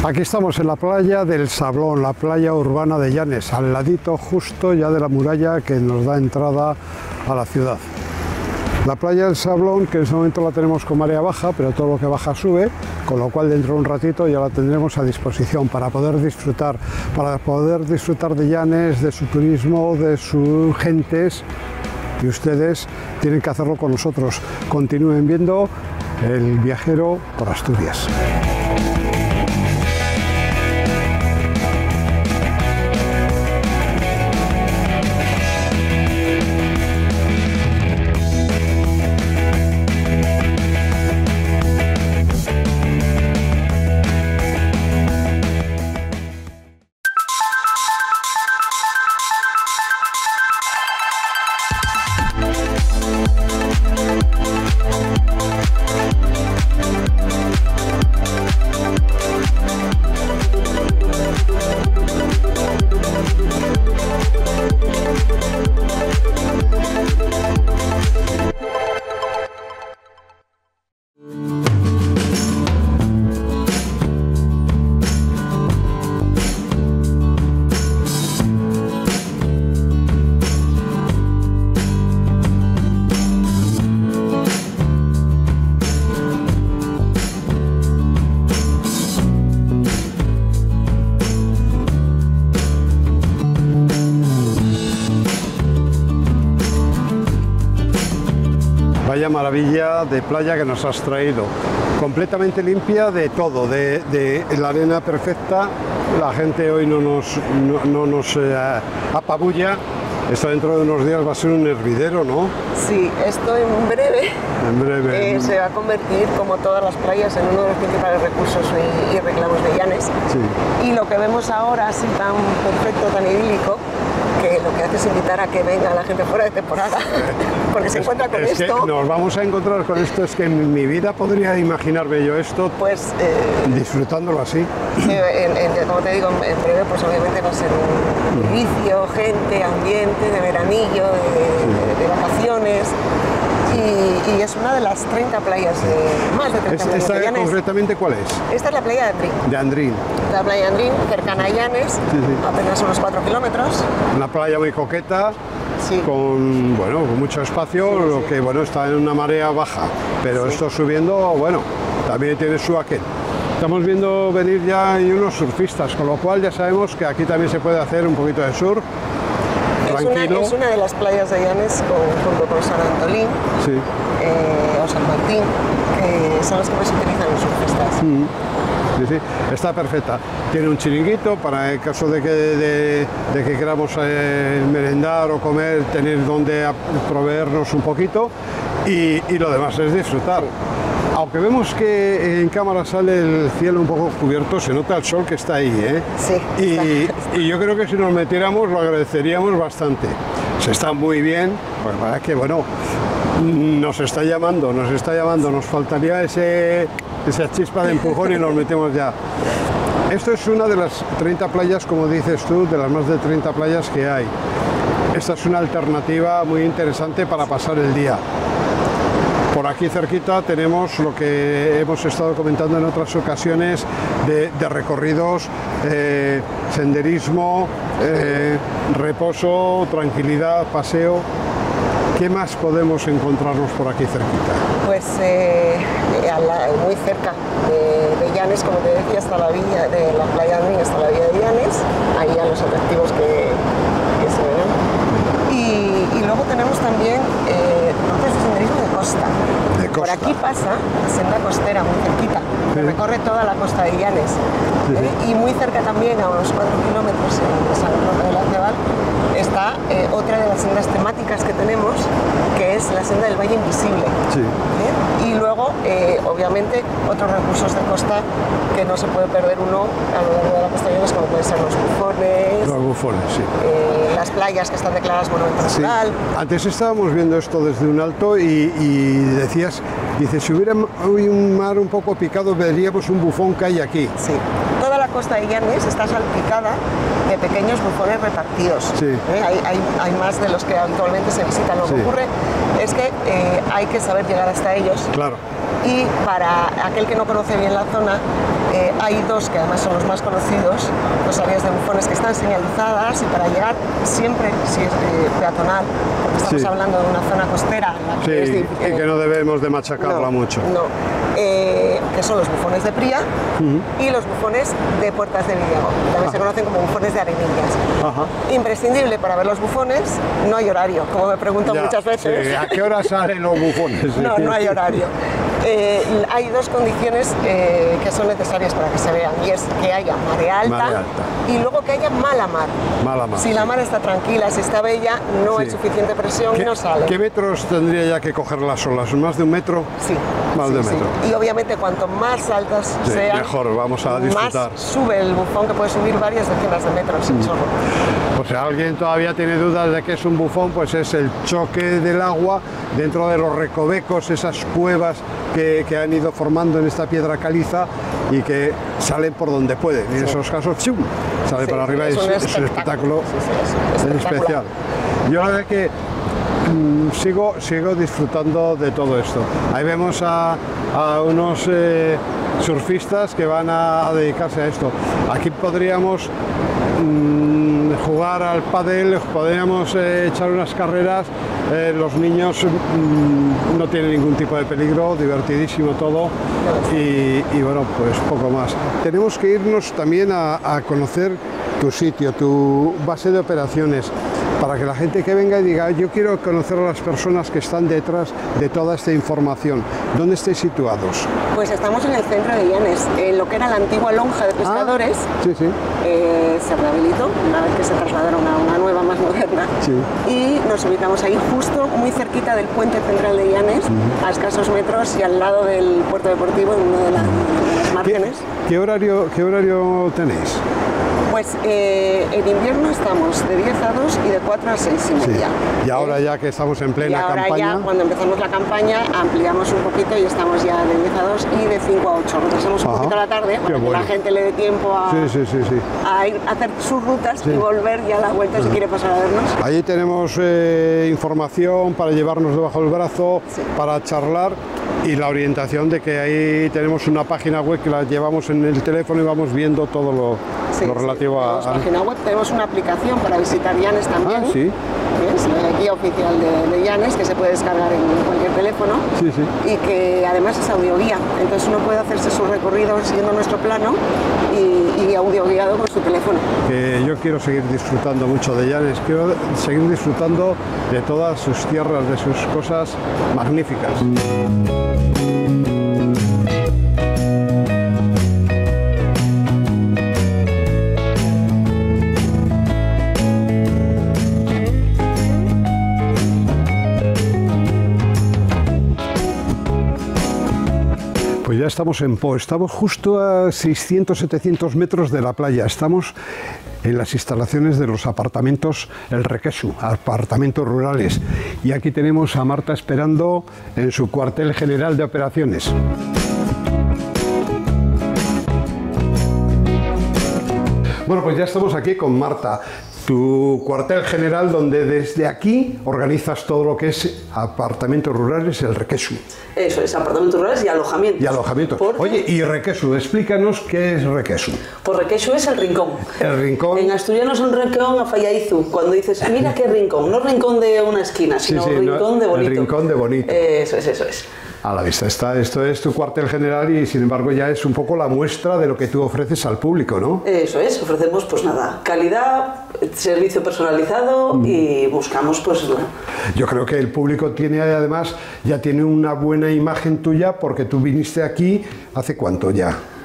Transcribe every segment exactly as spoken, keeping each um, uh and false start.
Aquí estamos en la playa del Sablón, la playa urbana de Llanes, al ladito justo ya de la muralla que nos da entrada a la ciudad. La playa del Sablón, que en este momento la tenemos con marea baja, pero todo lo que baja sube, con lo cual dentro de un ratito ya la tendremos a disposición para poder disfrutar, para poder disfrutar de Llanes, de su turismo, de sus gentes, y ustedes tienen que hacerlo con nosotros. Continúen viendo El viajero por Asturias. Vaya maravilla de playa que nos has traído, completamente limpia de todo, de, de la arena perfecta. La gente hoy no nos, no, no nos eh, apabulla. Esto dentro de unos días va a ser un hervidero, ¿no? Sí, esto en breve, en breve. Eh, se va a convertir, como todas las playas, en uno de los principales recursos y, y reclamos de Llanes. Sí. Y lo que vemos ahora, así tan perfecto, tan idílico, que lo que hace es invitar a que venga la gente fuera de temporada, porque se es, encuentra con es esto. Que nos vamos a encontrar con esto, es que en mi vida podría imaginarme yo esto, pues eh, disfrutándolo así. Eh, en, en, como te digo, en breve, pues obviamente va a ser un vicio, gente, ambiente, de veranillo, de, de, de vacaciones. Y, y es una de las treinta playas, de, más de treinta playas ¿Esta de Llanes. Concretamente cuál es? Esta es la playa de Andrín. De Andrín. La playa de Andrín, cercana a Llanes, sí, sí. apenas unos cuatro kilómetros. Una playa muy coqueta, sí. con, bueno, con mucho espacio, sí, lo sí. que bueno, está en una marea baja, pero sí. esto subiendo, bueno, también tiene su aquel. Estamos viendo venir ya hay unos surfistas, con lo cual ya sabemos que aquí también se puede hacer un poquito de surf. Es una, es una de las playas de Llanes con, junto con San Antolín sí. eh, o San Martín, que son los que más utilizan los surfistas. Mm. Sí, sí, está perfecta. Tiene un chiringuito para el caso de que, de, de que queramos eh, merendar o comer, tener donde proveernos un poquito y, y lo demás es disfrutar. Aunque vemos que en cámara sale el cielo un poco cubierto, se nota el sol que está ahí, ¿eh? Sí. Y, y yo creo que si nos metiéramos lo agradeceríamos bastante. Se está muy bien, pues para que bueno, nos está llamando, nos está llamando, nos faltaría ese, esa chispa de empujón y nos metemos ya. Esto es una de las treinta playas, como dices tú, de las más de treinta playas que hay. Esta es una alternativa muy interesante para pasar el día. Por aquí cerquita tenemos lo que hemos estado comentando en otras ocasiones de, de recorridos, eh, senderismo, eh, reposo, tranquilidad, paseo. ¿Qué más podemos encontrarnos por aquí cerquita? Pues eh, a la, muy cerca de, de Llanes, como te decía, hasta la villa de la playa Andrín, hasta la villa de Llanes, ahí a los atractivos que, que se ven. Y, y luego tenemos también eh, rutas de senderismo de costa. de costa. Por aquí pasa la senda costera muy cerquita, que sí. recorre toda la costa de Llanes. Sí, sí. ¿eh? Y muy cerca también, a unos cuatro kilómetros en San Roque del Arcebal, está eh, otra de las sendas temáticas que tenemos, que es la senda del Valle Invisible. Sí. ¿eh? Y luego, eh, obviamente, otros recursos de costa que no se puede perder uno a lo largo de la costa de Llanes, como pueden ser los bufones, los bufones, sí. eh, las playas que están declaradas monumento natural. Sí. Antes estábamos viendo esto desde un alto y, y decías, dice, si hubiera hoy un mar un poco picado, veríamos un bufón que hay aquí. Sí. Toda la costa de Llanes está salpicada de pequeños bufones repartidos. Sí. ¿Eh? Hay, hay, hay más de los que habitualmente se visitan. Lo Sí. que ocurre es que eh, hay que saber llegar hasta ellos. Claro. Y para aquel que no conoce bien la zona, eh, hay dos que además son los más conocidos, dos áreas de bufones que están señalizadas, y para llegar siempre, si es eh, peatonal, porque estamos Sí. hablando de una zona costera, en la que Sí, es y difícil- que no debemos de machacarla no, mucho. No, eh, que son los bufones de Pría y los bufones de Puertas de Villago. También se conocen como bufones de Arenillas. Ajá. Imprescindible para ver los bufones, no hay horario, como me preguntan Ya, muchas veces. sí, ¿a qué hora salen los bufones? No, no hay horario. Eh, hay dos condiciones eh, que son necesarias para que se vean, y es que haya marea alta, Marea alta. y luego que haya mala mar. Mala mar, Si la sí. mar está tranquila, si está bella, no hay Sí. suficiente presión y ¿Qué, no sale. ¿Qué metros tendría ya que coger las olas? ¿Más de un metro? Sí, Más sí, de un sí. metro. Y obviamente cuanto más altas Sí, sean, mejor, vamos a disfrutar. más sube el bufón, que puede subir varias decenas de metros sin chorro. Pues si alguien todavía tiene dudas de qué es un bufón, pues es el choque del agua dentro de los recovecos, esas cuevas que, que han ido formando en esta piedra caliza y que salen por donde pueden. Y en esos casos, ¡chum!, sale Sí, para arriba y es es, un es un espectáculo espectáculo. Sí, sí, es es espectacular. especial. Yo la verdad que mm, sigo, sigo disfrutando de todo esto. Ahí vemos a, a unos eh, surfistas que van a, a dedicarse a esto. Aquí podríamos mm, jugar al pádel, podríamos eh, echar unas carreras. Eh, los niños mm, no tienen ningún tipo de peligro, divertidísimo todo, y, y bueno, pues poco más. Tenemos que irnos también a, a conocer tu sitio, tu base de operaciones, para que la gente que venga y diga, yo quiero conocer a las personas que están detrás de toda esta información. ¿Dónde estáis situados? Pues estamos en el centro de Llanes, en lo que era la antigua lonja de pescadores. Ah, sí, sí. Eh, se rehabilitó una vez que se trasladaron a una nueva más moderna, Sí. y nos ubicamos ahí justo muy cerquita del puente central de Llanes, a escasos metros y al lado del puerto deportivo, en una de, la- de las ¿Qué, márgenes. qué horario, ¿Qué horario tenéis? Pues eh, en invierno estamos de diez a dos y de cuatro a seis y Sí. media. Y ahora ¿Eh? ya que estamos en Y plena ahora campaña, ya, cuando empezamos la campaña, ampliamos un poquito y estamos ya de diez a dos y de cinco a ocho. Retrasamos un Ajá. poquito la tarde Qué para que bueno. la gente le dé tiempo a, sí, sí, sí, sí. a ir a hacer sus rutas Sí. y volver ya a la vuelta si quiere pasar a vernos. Allí tenemos eh, información para llevarnos debajo del brazo, Sí. para charlar, y la orientación de que ahí tenemos una página web que la llevamos en el teléfono y vamos viendo todo lo, Sí, lo sí. relativo a... Tenemos página web, tenemos una aplicación para visitar Llanes también. Ah, sí. ¿Eh? Es la guía oficial de, de Llanes, que se puede descargar en cualquier teléfono. Sí, sí. Y que además es audioguía, entonces uno puede hacerse su recorrido siguiendo nuestro plano y, y audioguiado con su teléfono. Que yo quiero seguir disfrutando mucho de Llanes, quiero seguir disfrutando de todas sus tierras, de sus cosas magníficas. Pues ya estamos en Po, estamos justo a seiscientos setecientos metros de la playa, estamos en las instalaciones de los apartamentos El Requesu, apartamentos rurales, y aquí tenemos a Marta esperando en su cuartel general de operaciones. Bueno, pues ya estamos aquí con Marta, tu cuartel general, donde desde aquí organizas todo lo que es apartamentos rurales, El Requesu. Eso es, apartamentos rurales y alojamientos. Y alojamientos. Porque, Oye, y Requesu, explícanos qué es Requesu. Pues Requesu es el rincón. El rincón. En asturiano es un rincón a fallaizu. Cuando dices, mira qué rincón, no rincón de una esquina, Sí, sino sí, rincón no, de bonito. El rincón de bonito. Eso es, eso es. A la vista está, esto es tu cuartel general y sin embargo ya es un poco la muestra de lo que tú ofreces al público, ¿no? Eso es, ofrecemos pues nada, calidad, servicio personalizado Mm. y buscamos pues bueno. Yo creo que el público tiene además, ya tiene una buena imagen tuya porque tú viniste aquí, ¿hace cuánto ya?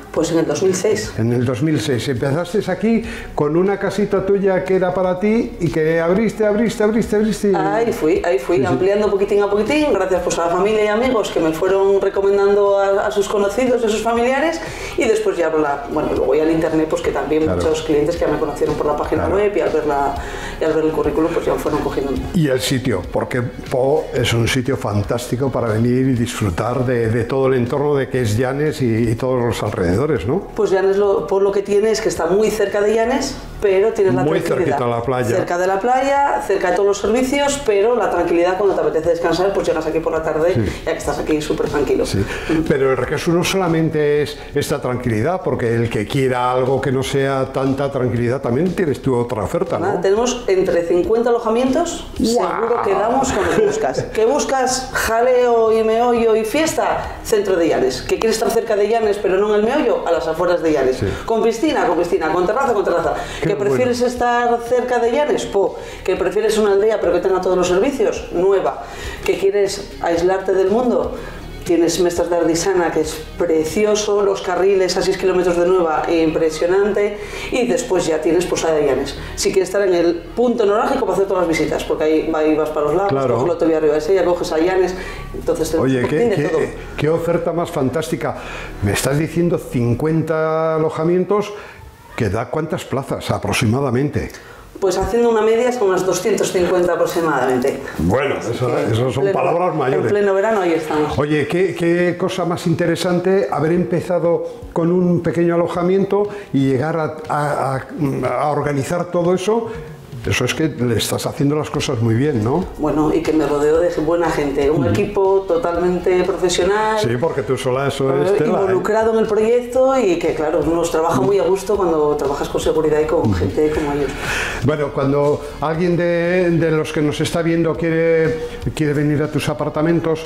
Pues en el dos mil seis. En el dos mil seis. Empezaste aquí con una casita tuya que era para ti y que abriste, abriste, abriste, abriste. Ahí fui, ahí fui, sí, sí. ampliando poquitín a poquitín, gracias pues a la familia y amigos que me fueron recomendando a, a sus conocidos, a sus familiares, y después ya, la, bueno, luego ya al internet, pues que también claro. muchos clientes que ya me conocieron por la página claro. web y al ver, la, y al ver el currículum, pues ya me fueron cogiendo. Y el sitio, porque Po es un sitio fantástico para venir y disfrutar de, de todo el entorno de que es Llanes y, y todos los alrededores, ¿no? Pues Llanes, lo, por lo que tiene es que está muy cerca de Llanes, pero tienes la muy tranquilidad. Cerquita a la playa. Cerca de la playa, cerca de todos los servicios, pero la tranquilidad cuando te apetece descansar, pues llegas aquí por la tarde, sí. ya que estás aquí súper tranquilo. Sí. Pero el Requesón no solamente es esta tranquilidad, porque el que quiera algo que no sea tanta tranquilidad, también tienes tu otra oferta, ¿no? Nada, tenemos entre cincuenta alojamientos, wow. seguro que damos con lo que buscas. ¿Que buscas jaleo y meollo y fiesta? Centro de Llanes. ¿Que quieres estar cerca de Llanes pero no en el meollo? A las afueras de Llanes. Sí. Con piscina, con piscina, con terraza, con terraza. ¿Que prefieres bueno. estar cerca de Llanes? Po. ¿Que prefieres una aldea pero que tenga todos los servicios? Nueva. ¿Que quieres aislarte del mundo? Tienes Mestas de Ardisana, que es precioso, los carriles a seis kilómetros de Nueva, impresionante, y después ya tienes Posada de Llanes. Si quieres estar en el punto neurálgico para hacer todas las visitas, porque ahí, ahí vas para los lagos, claro. coges la autovía arriba de Sella, coges a Llanes, entonces Oye, te ¿qué, de qué, todo. qué oferta más fantástica. Me estás diciendo cincuenta alojamientos, que da ¿cuántas plazas aproximadamente? Pues haciendo una media son unas doscientos cincuenta aproximadamente. Bueno, eso, eso son pleno, palabras mayores. En pleno verano ahí estamos. Oye, ¿qué, qué cosa más interesante haber empezado con un pequeño alojamiento y llegar a, a, a, a organizar todo eso. Eso es que le estás haciendo las cosas muy bien, ¿no? Bueno, y que me rodeo de buena gente, un mm. equipo totalmente profesional. Sí, porque tú sola eso es tela, involucrado ¿eh? en el proyecto y que, claro, uno trabaja muy a gusto cuando trabajas con seguridad y con mm. gente como ellos. Bueno, cuando alguien de, de los que nos está viendo quiere, quiere venir a tus apartamentos,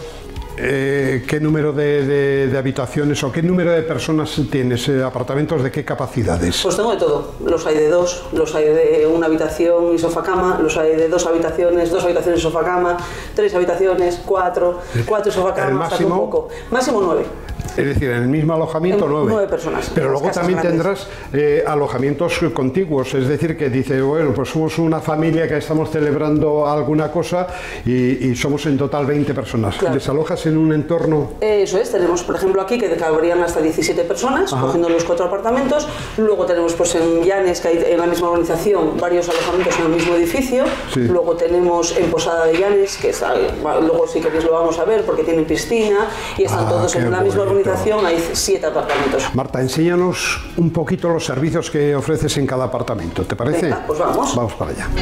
Eh, ¿qué número de, de, de habitaciones o qué número de personas tienes? Eh, ¿Apartamentos de qué capacidades? Pues tengo de todo. Los hay de dos, los hay de una habitación y sofá-cama, los hay de dos habitaciones, dos habitaciones y sofá-cama, tres habitaciones, cuatro, cuatro y sofá-cama, ¿El máximo? Un poco. Máximo nueve. Es decir, en el mismo alojamiento, nueve. Nueve personas. Pero luego también grandes. tendrás eh, alojamientos contiguos, es decir, que dice, bueno, pues somos una familia que estamos celebrando alguna cosa y, y somos en total veinte personas. Claro. ¿Les alojas en un entorno? Eh, eso es, tenemos, por ejemplo, aquí que cabrían hasta diecisiete personas, Ajá. cogiendo los cuatro apartamentos. Luego tenemos, pues en Llanes, que hay en la misma organización, varios alojamientos en el mismo edificio. Sí. Luego tenemos en Posada de Llanes, que está, luego si queréis lo vamos a ver, porque tienen piscina y están ah, todos en la misma organización. Hay siete apartamentos. Marta, enséñanos un poquito los servicios que ofreces en cada apartamento, ¿te parece? Venga, pues vamos. Vamos para allá.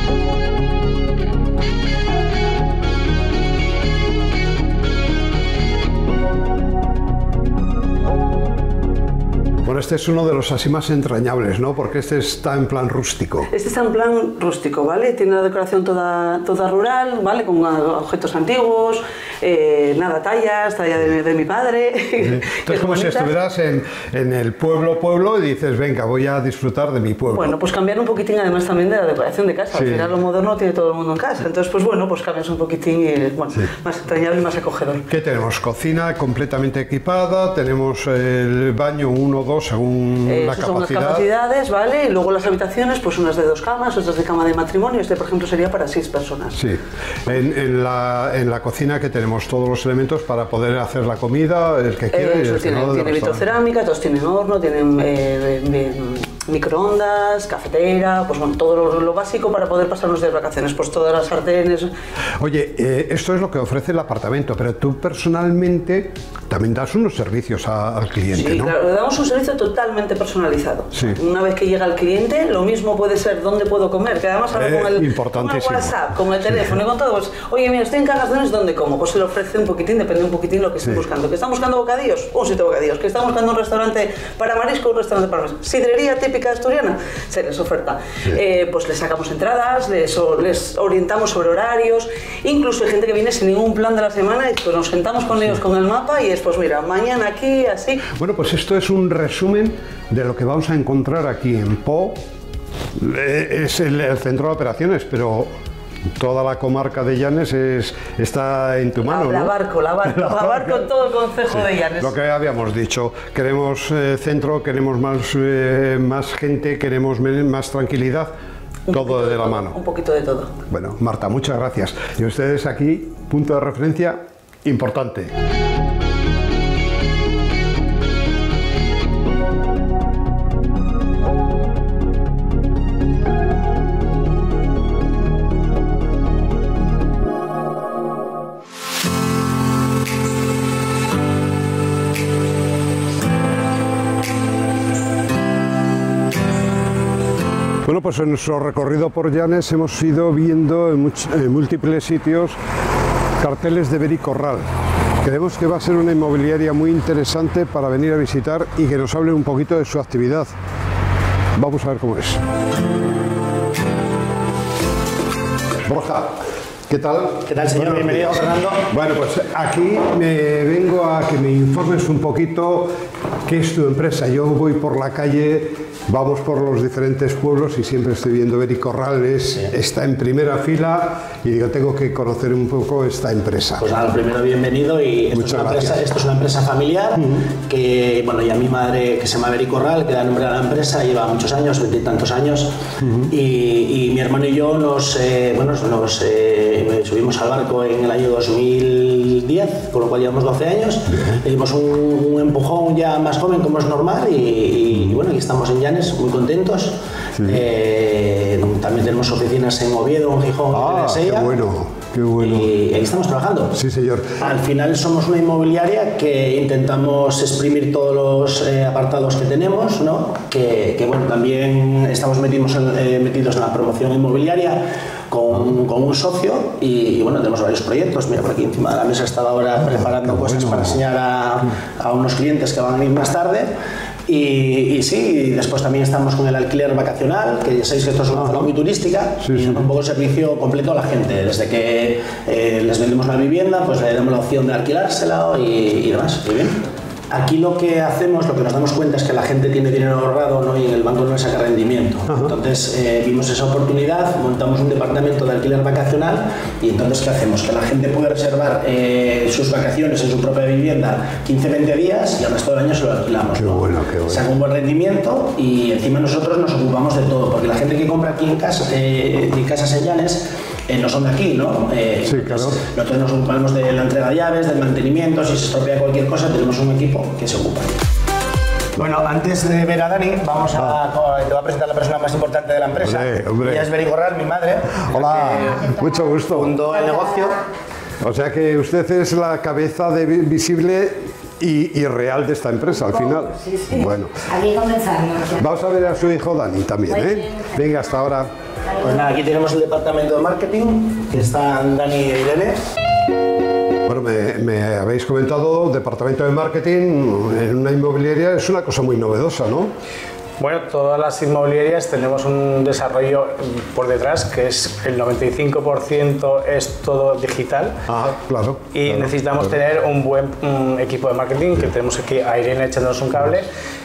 Bueno, este es uno de los así más entrañables, ¿no? Porque este está en plan rústico. Este está en plan rústico, ¿vale? Tiene la decoración toda, toda rural, ¿vale? Con objetos antiguos, eh, nada, tallas, talla de, de mi padre. Sí. Entonces, como si estuvieras en, en el pueblo, pueblo, y dices, venga, voy a disfrutar de mi pueblo. Bueno, pues cambiar un poquitín además también de la decoración de casa. Sí. Al final lo moderno tiene todo el mundo en casa. Entonces, pues bueno, pues cambias un poquitín y bueno, sí. más entrañable y más acogedor. ¿Qué tenemos? Cocina completamente equipada, tenemos el baño uno o dos según eh, la son capacidad. Las capacidades, ¿vale? Y luego las habitaciones, pues unas de dos camas, otras de cama de matrimonio. Este, por ejemplo, sería para seis personas. Sí. En, en, la, en la cocina que tenemos todos los elementos para poder hacer la comida, el que quiera. Eh, eso, tiene tiene vitrocerámica, todos tienen horno, tienen eh, eh, microondas, cafetera, pues bueno, todo lo, lo básico para poder pasar unos días de vacaciones, pues todas las sartenes. Oye, eh, esto es lo que ofrece el apartamento, pero tú personalmente también das unos servicios a, al cliente, sí, ¿no? Claro, le damos un servicio totalmente personalizado. Sí. Una vez que llega el cliente, lo mismo puede ser dónde puedo comer, que además ahora eh, con, el, con el WhatsApp, con el teléfono sí. y con todo, pues, oye, mira, estoy en Cagazones, ¿dónde como? Pues se le ofrece un poquitín, depende un poquitín lo que estén sí. buscando. ¿Que están buscando bocadillos? Un sitio de bocadillos. ¿Que están buscando un restaurante para marisco? Un restaurante para marisco. Sidrería típica asturiana, se les oferta. Sí. Eh, pues les sacamos entradas, les, les orientamos sobre horarios, incluso hay gente que viene sin ningún plan de la semana y pues nos sentamos con sí. ellos con el mapa y es, pues mira, mañana aquí, así. Bueno, pues esto es un resumen de lo que vamos a encontrar aquí en Po. Es el, el centro de operaciones, pero toda la comarca de Llanes es, está en tu mano, la, ¿no? La barco, la barco, la barco todo el concejo Sí, de Llanes. lo que habíamos dicho, queremos eh, centro, queremos más, eh, más gente, queremos más tranquilidad, un todo de la todo, mano. Un poquito de todo. Bueno, Marta, muchas gracias. Y ustedes aquí, punto de referencia importante. Bueno, pues en nuestro recorrido por Llanes hemos ido viendo en, en múltiples sitios carteles de Bericorral. Creemos que va a ser una inmobiliaria muy interesante para venir a visitar y que nos hable un poquito de su actividad. Vamos a ver cómo es. Borja, ¿qué tal? ¿Qué tal, señor? Bueno, bienvenido, Fernando. Bueno, pues aquí me vengo a que me informes un poquito qué es tu empresa. Yo voy por la calle, vamos por los diferentes pueblos y siempre estoy viendo Bericorrales, sí. Está en primera fila y digo, tengo que conocer un poco esta empresa. Pues nada, primero bienvenido y esto, es una, empresa, esto es una empresa familiar uh-huh. que, bueno, y a mi madre que se llama Bericorral, que da nombre a la empresa, lleva muchos años, veintitantos años uh-huh. y, y mi hermano y yo nos, eh, bueno, nos eh, subimos al barco en el año dos mil diez, con lo cual llevamos doce años, le dimos un, un empujón ya más joven como es normal y, y, y bueno, aquí estamos en Llanes, muy contentos. Sí. Eh, también tenemos oficinas en Oviedo, en Gijón, ah, en Sella. Qué bueno, qué bueno. Y ahí estamos trabajando. Sí, señor. Al final somos una inmobiliaria que intentamos exprimir todos los eh, apartados que tenemos, ¿no? Que, que bueno, también estamos metidos en, eh, metidos en la promoción inmobiliaria con, con un socio y, y bueno, tenemos varios proyectos. Mira, por aquí encima de la mesa estaba ahora preparando cosas bueno. para enseñar a, a unos clientes que van a ir más tarde. Y, y sí, y después también estamos con el alquiler vacacional, que ya sabéis que esto es una zona muy turística, sí, y sí. un poco el servicio completo a la gente. Desde que eh, les vendemos la vivienda, pues le damos la opción de alquilársela y, y demás. Muy bien. Aquí lo que hacemos, lo que nos damos cuenta es que la gente tiene dinero ahorrado, ¿no? Y en el banco no le saca rendimiento. Ajá. Entonces eh, vimos esa oportunidad, montamos un departamento de alquiler vacacional y entonces ¿qué hacemos? Que la gente puede reservar eh, sus vacaciones en su propia vivienda quince a veinte días y al resto del año se lo alquilamos. Qué ¿no? bueno, qué bueno. Saca un buen rendimiento y encima nosotros nos ocupamos de todo, porque la gente que compra aquí en, casa, eh, en casas en Llanes Eh, no son de aquí, ¿no? Eh, sí, claro. Nosotros nos ocupamos de la entrega de llaves, del mantenimiento, si se estropea cualquier cosa, tenemos un equipo que se ocupa. Bueno, antes de ver a Dani, vamos a, ah. te voy a presentar a la persona más importante de la empresa. Hombre, hombre. Ella es Bericorral, mi madre. Hola, mucho gusto. Fundó el negocio. O sea que usted es la cabeza de visible y, y real de esta empresa, al final. Sí, sí. Bueno. Aquí comenzamos. Vamos a ver a su hijo Dani también, ¿eh? Venga, hasta ahora. Pues nada, aquí tenemos el departamento de marketing, que están Dani y Irene. Bueno, me, me habéis comentado, departamento de marketing en una inmobiliaria es una cosa muy novedosa, ¿no? Bueno, todas las inmobiliarias tenemos un desarrollo por detrás que es el noventa y cinco por ciento es todo digital. Ah, claro. Y claro, necesitamos claro. tener un buen un equipo de marketing, que tenemos aquí a Irene echándonos un cable.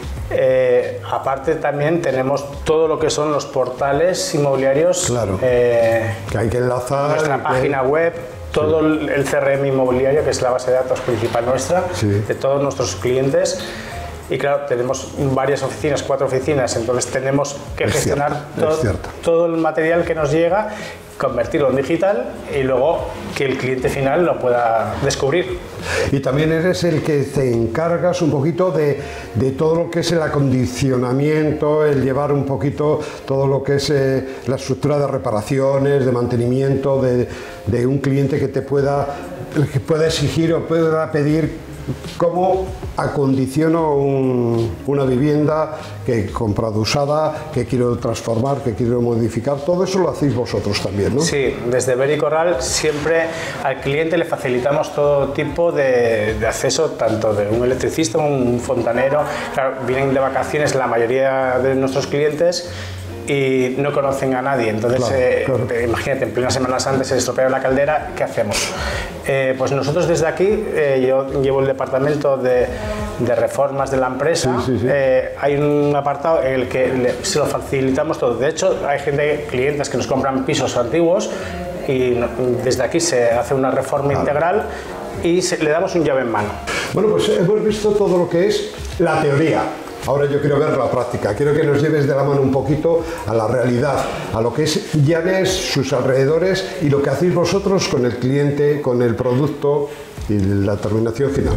Eh, aparte también tenemos todo lo que son los portales inmobiliarios, claro, eh, que hay que enlazar nuestra página que... web, todo sí. el C R M inmobiliario, que es la base de datos principal nuestra, sí. de todos nuestros clientes. Y claro, tenemos varias oficinas, cuatro oficinas, entonces tenemos que es gestionar cierto, todo, todo el material que nos llega, convertirlo en digital y luego que el cliente final lo pueda descubrir. Y también eres el que te encargas un poquito de, de todo lo que es el acondicionamiento, el llevar un poquito todo lo que es eh, la estructura de reparaciones, de mantenimiento, de, de un cliente que te pueda, que pueda exigir o pueda pedir cómo acondiciono un, una vivienda que he comprado usada, que quiero transformar, que quiero modificar. Todo eso lo hacéis vosotros también, ¿no? Sí, desde Bericorral siempre al cliente le facilitamos todo tipo de, de acceso, tanto de un electricista, un fontanero. Claro, vienen de vacaciones la mayoría de nuestros clientes y no conocen a nadie, entonces claro, eh, claro. imagínate, en plena Semana Santa se estropea la caldera, ¿qué hacemos? Eh, pues nosotros desde aquí, eh, yo llevo el departamento de, de reformas de la empresa, sí, sí, sí. Eh, hay un apartado en el que le, se lo facilitamos todo. De hecho, hay gente, clientes que nos compran pisos antiguos y no, desde aquí se hace una reforma claro. integral y se, le damos un llave en mano. Bueno, pues hemos visto todo lo que es la teoría. Ahora yo quiero ver la práctica, quiero que nos lleves de la mano un poquito a la realidad, a lo que es Llanes, sus alrededores y lo que hacéis vosotros con el cliente, con el producto y la terminación final.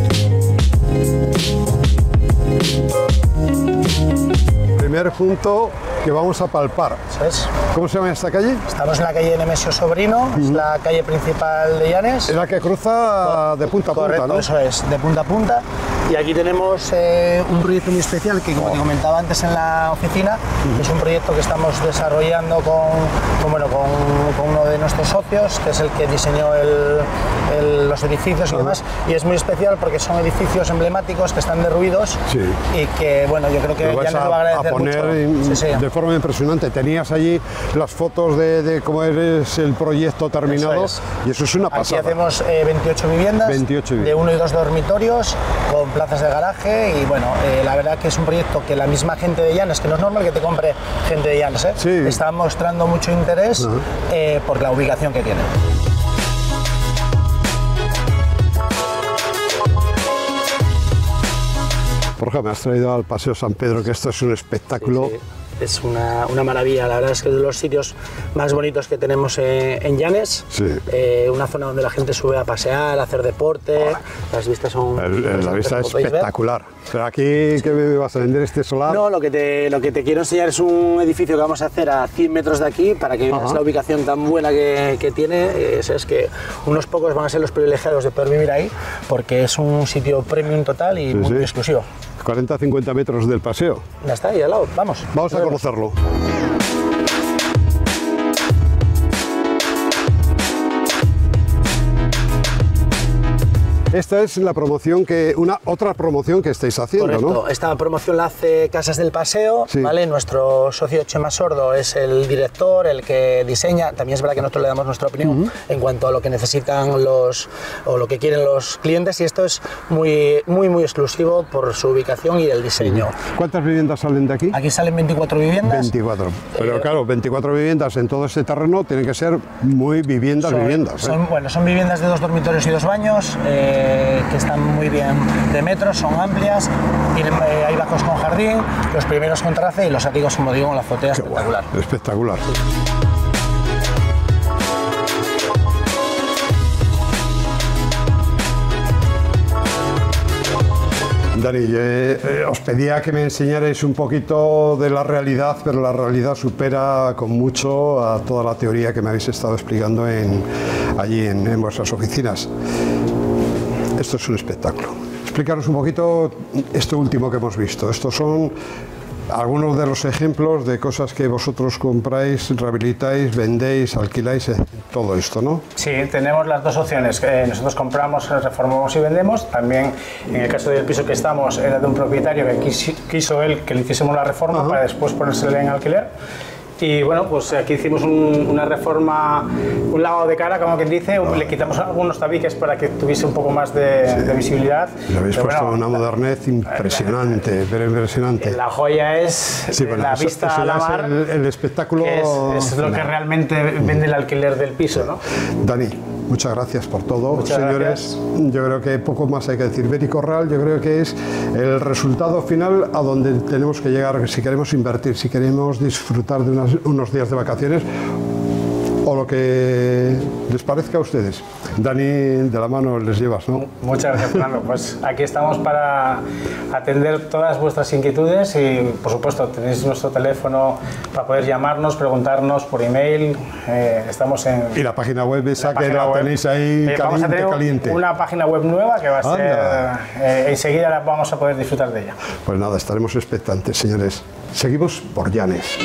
Primer punto que vamos a palpar. Eso es. ¿Cómo se llama esta calle? Estamos en la calle Nemesio Sobrino, uh-huh. es la calle principal de Llanes. Es la que cruza de punta a punta, Correcto, ¿no? Eso es, de punta a punta. Y aquí tenemos eh, un proyecto muy especial que, como oh. te comentaba antes en la oficina, uh-huh. es un proyecto que estamos desarrollando con, con, bueno, con, con uno de nuestros socios, que es el que diseñó el, el, los edificios y uh-huh. demás. Y es muy especial porque son edificios emblemáticos que están derruidos sí. y que, bueno, yo creo que Llanes lo va a agradecer a poner mucho. In, sí, sí. de forma impresionante. Tenías allí las fotos de, de cómo es el proyecto terminado eso es. Y eso es una pasada. Aquí hacemos eh, veintiocho viviendas, veintiocho de uno y dos dormitorios con plazas de garaje y bueno, eh, la verdad que es un proyecto que la misma gente de Llanes, que no es normal que te compre gente de Llanes, ¿eh? sí. está mostrando mucho interés uh-huh. eh, por la ubicación que tiene. Borja, me has traído al Paseo San Pedro, que esto es un espectáculo. Sí, sí. Es una, una maravilla, la verdad es que es de los sitios más bonitos que tenemos eh, en Llanes, sí. eh, una zona donde la gente sube a pasear, a hacer deporte, oh. las vistas son... El, el, la vista es espectacular. Pero aquí, ¿qué me vas a vender este solar? No, lo que, te, lo que te quiero enseñar es un edificio que vamos a hacer a cien metros de aquí, para que veas la ubicación tan buena que, que tiene. Es, es que unos pocos van a ser los privilegiados de poder vivir ahí, porque es un sitio premium total y sí, muy, sí. muy exclusivo. cuarenta a cincuenta metros del paseo. Ya está, ahí al lado, vamos. Vamos a conocerlo. Esta es la promoción que, una otra promoción que estáis haciendo, correcto. ¿no? Esta promoción la hace Casas del Paseo, sí. ¿vale? Nuestro socio Chema Sordo es el director, el que diseña. También es verdad que nosotros le damos nuestra opinión uh-huh. en cuanto a lo que necesitan los o lo que quieren los clientes, y esto es muy, muy, muy exclusivo por su ubicación y el diseño. Uh-huh. ¿Cuántas viviendas salen de aquí? Aquí salen veinticuatro viviendas. veinticuatro. Pero eh, claro, veinticuatro viviendas en todo este terreno tienen que ser muy viviendas, son, viviendas. ¿eh? Son, bueno, son viviendas de dos dormitorios y dos baños. Eh, que están muy bien de metros, son amplias, tienen, eh, hay bajos con jardín, los primeros con terraza y los áticos, como digo, en la azotea. Qué espectacular. Bueno, espectacular. Sí. Dani, eh, eh, os pedía que me enseñarais un poquito de la realidad, pero la realidad supera con mucho a toda la teoría que me habéis estado explicando en, allí en, en vuestras oficinas. Esto es un espectáculo. Explícanos un poquito esto último que hemos visto. Estos son algunos de los ejemplos de cosas que vosotros compráis, rehabilitáis, vendéis, alquiláis, todo esto, ¿no? Sí, tenemos las dos opciones. Eh, nosotros compramos, reformamos y vendemos. También, en el caso del piso que estamos, era de un propietario que quiso, quiso él que le hiciésemos la reforma Ajá. para después ponérsela en alquiler. Y bueno, pues aquí hicimos un, una reforma, un lavado de cara, como quien dice, oh. le quitamos algunos tabiques para que tuviese un poco más de, sí. de visibilidad. Le habéis pero puesto bueno, una modernez impresionante, la, pero impresionante. La joya es sí, bueno, la eso, vista eso a la mar, el, el espectáculo. Que es, es lo que realmente vende el alquiler del piso, ¿no? Dani, muchas gracias por todo, muchas señores. Gracias. Yo creo que poco más hay que decir. Beri Corral, yo creo que es el resultado final a donde tenemos que llegar si queremos invertir, si queremos disfrutar de unas, unos días de vacaciones o lo que les parezca a ustedes. Dani, de la mano les llevas, ¿no? Muchas gracias, Fernando. Pues aquí estamos para atender todas vuestras inquietudes y, por supuesto, tenéis nuestro teléfono para poder llamarnos, preguntarnos por email. Eh, estamos en... Y la página web esa la que la web. Tenéis ahí eh, caliente, vamos a tener caliente. Una página web nueva que va a Anda. ser... Eh, enseguida la vamos a poder disfrutar de ella. Pues nada, estaremos expectantes, señores. Seguimos por Llanes.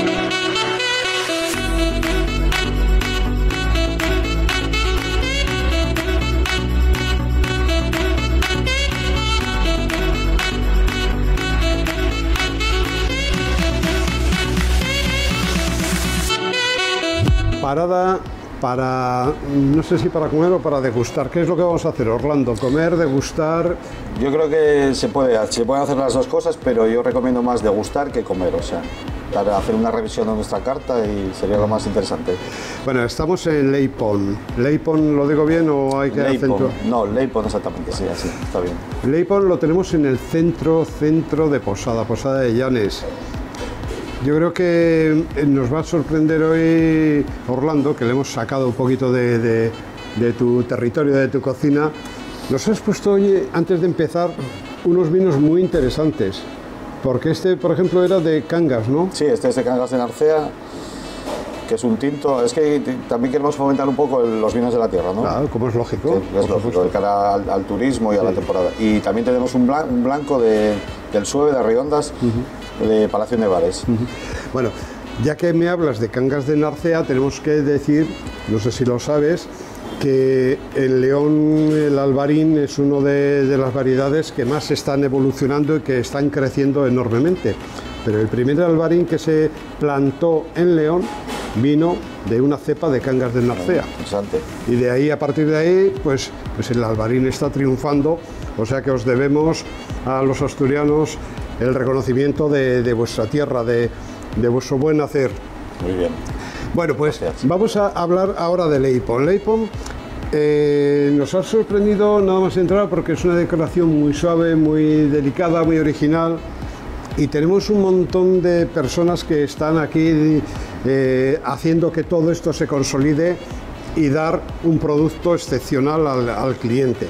Parada para, no sé si para comer o para degustar. ¿Qué es lo que vamos a hacer, Orlando? ¿Comer, degustar? Yo creo que se puede, se pueden hacer las dos cosas, pero yo recomiendo más degustar que comer, o sea, dar- hacer una revisión de nuestra carta y sería lo más interesante. Bueno, estamos en Leipon. ¿Leipon lo digo bien o hay que Leipon, acento? no, Leipon exactamente, sí, así, está bien. Leipon lo tenemos en el centro, centro de Posada, Posada de Llanes. Yo creo que nos va a sorprender hoy Orlando, que le hemos sacado un poquito de, de- de tu territorio, de tu cocina. Nos has puesto hoy, antes de empezar, unos vinos muy interesantes. Porque este, por ejemplo, era de Cangas, ¿no? Sí, este es de Cangas de Narcea, que es un tinto. Es que t- también queremos fomentar un poco el- los vinos de la tierra, ¿no? Claro, como es lógico. Sí, es por lógico, supuesto. de cara al, al turismo y a la temporada. Y también tenemos un, blan- un blanco de, del Sueve de Riondas, de Palacio Nevares. Bueno, ya que me hablas de Cangas de Narcea, tenemos que decir, no sé si lo sabes, que el León, el Albarín, es una de, de las variedades que más están evolucionando y que están creciendo enormemente. Pero el primer Albarín que se plantó en León vino de una cepa de Cangas de Narcea. Interesante. Y de ahí, a partir de ahí, pues, pues el Albarín está triunfando, o sea que os debemos a los asturianos el reconocimiento de, de vuestra tierra, de, de vuestro buen hacer. Muy bien. Bueno, pues Gracias. vamos a hablar ahora de Leipon. Leipon eh, nos ha sorprendido nada más entrar porque es una decoración muy suave, muy delicada, muy original. Y tenemos un montón de personas que están aquí eh, haciendo que todo esto se consolide y dar un producto excepcional al, al cliente.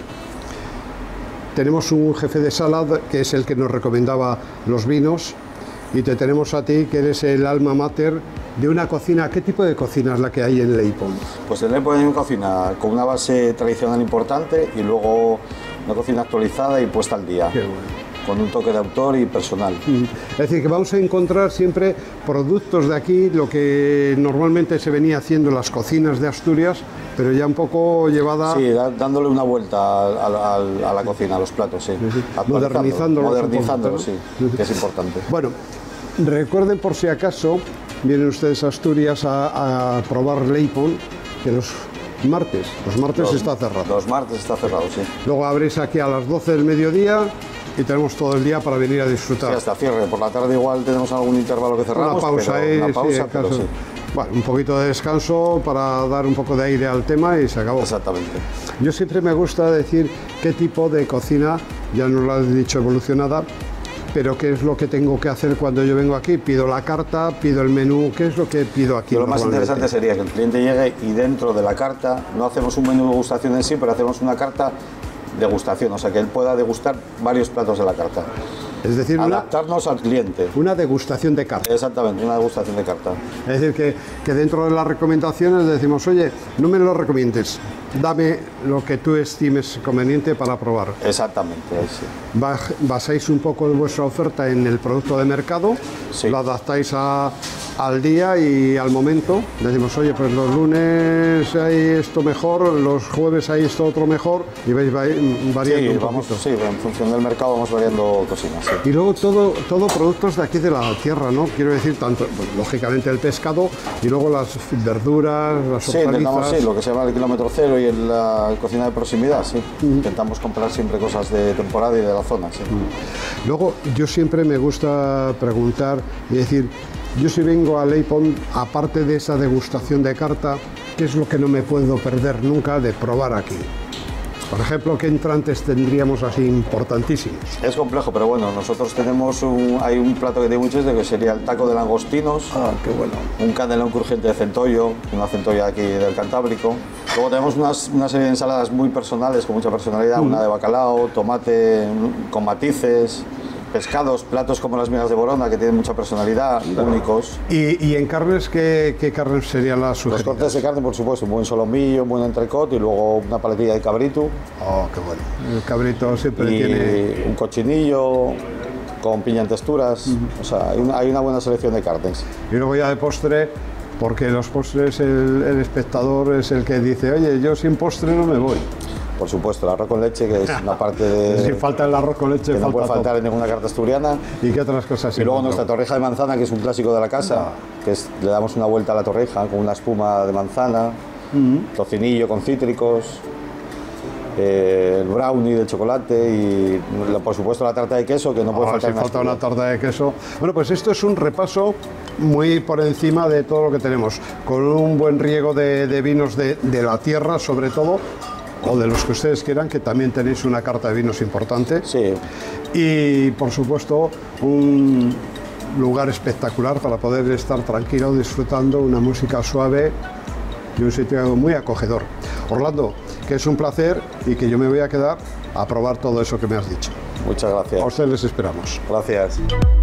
Tenemos un jefe de sala que es el que nos recomendaba los vinos y te tenemos a ti que eres el alma mater de una cocina. ¿Qué tipo de cocina es la que hay en Leipon? Pues en Leipon hay una cocina con una base tradicional importante y luego una cocina actualizada y puesta al día. Qué bueno. Con un toque de autor y personal. Es decir, que vamos a encontrar siempre productos de aquí, lo que normalmente se venía haciendo en las cocinas de Asturias, pero ya un poco llevada... Sí, da- dándole una vuelta al- al- al- a la cocina, a los platos, sí. Actualizándolo, Modernizándolo, Modernizándolo, supongo, sí, ¿no? que es importante. Bueno, recuerden por si acaso, vienen ustedes a Asturias a, a probar Leipon, que los martes, los martes Los- está cerrado. Los martes está cerrado, sí. Luego abrís aquí a las doce del mediodía y tenemos todo el día para venir a Sí, disfrutar. hasta cierre. Por la tarde igual tenemos algún intervalo que Una cerramos, pausa pero ahí, una sí, pausa, acaso. pero sí. Bueno, un poquito de descanso para dar un poco de aire al tema y se acabó. Exactamente. Yo siempre me gusta decir qué tipo de cocina, ya nos lo has dicho, evolucionada, pero qué es lo que tengo que hacer cuando yo vengo aquí. Pido la carta, pido el menú, ¿qué es lo que pido aquí? Y lo más normalmente? interesante sería que el cliente llegue y dentro de la carta, no hacemos un menú de degustación en sí, pero hacemos una carta degustación, o sea que él pueda degustar varios platos de la carta. Es decir, una, Adaptarnos al cliente. una degustación de carta. Exactamente, una degustación de carta. Es decir, que, que dentro de las recomendaciones decimos, oye, no me lo recomiendes, dame lo que tú estimes conveniente para probar. Exactamente, sí. Baj- Basáis un poco vuestra oferta en el producto de mercado, Sí. lo adaptáis a- al día y al momento. Decimos, oye, pues los lunes hay esto mejor, los jueves hay esto otro mejor, y vais va- variando Sí, un vamos, poquito. sí, en función del mercado vamos variando cocinas. Sí. Y luego todo, todo productos de aquí de la tierra, ¿no? Quiero decir, tanto, bueno, lógicamente el pescado y luego las verduras, las Sí, intentamos hortalizas. sí, lo que se llama el kilómetro cero y el- la cocina de proximidad, sí. Intentamos comprar siempre cosas de temporada y de la zona, sí. Luego, yo siempre me gusta preguntar y decir, yo si vengo a Leipon, aparte de esa degustación de carta, ¿qué es lo que no me puedo perder nunca de probar aquí? Por ejemplo, ¿qué entrantes tendríamos así importantísimos? Es complejo, pero bueno, nosotros tenemos un, hay un plato que tiene mucho éxito que sería el taco de langostinos, Ah, qué bueno. un canelón crujiente de centollo, una centolla aquí del Cantábrico. Luego tenemos unas, una serie de ensaladas muy personales, con mucha personalidad, una de bacalao, tomate mm, con matices, pescados, platos como las migas de Borona, que tienen mucha personalidad, únicos. ¿Y, y en carnes, ¿qué, qué carnes serían las Los sugeridas? cortes de carne, por supuesto, un buen solomillo, un buen entrecot y luego una paletilla de cabrito Oh, qué bueno. El cabrito siempre y tiene... un cochinillo con piña en texturas. O sea, hay una, hay una buena selección de carnes. Y luego ya de postre, porque los postres el, el espectador es el que dice, oye, yo sin postre no me voy. Por supuesto, el arroz con leche, que es una parte de... Si falta el arroz con leche, que no falta puede todo. faltar en ninguna carta asturiana. ¿Y qué otras cosas? Y luego encontramos? nuestra torreja de manzana, que es un clásico de la casa, que es, le damos una vuelta a la torreja con una espuma de manzana, tocinillo con cítricos, eh, el brownie de chocolate y por supuesto la tarta de queso, que no puede Ahora faltar. sí falta una tarta de queso. Bueno, pues esto es un repaso muy por encima de todo lo que tenemos, con un buen riego de, de vinos de, de la tierra, sobre todo, o de los que ustedes quieran, que también tenéis una carta de vinos importante. Sí. Y, por supuesto, un lugar espectacular para poder estar tranquilo disfrutando una música suave y un sitio muy acogedor. Orlando, que es un placer y que yo me voy a quedar a probar todo eso que me has dicho. Muchas gracias. A ustedes les esperamos. Gracias.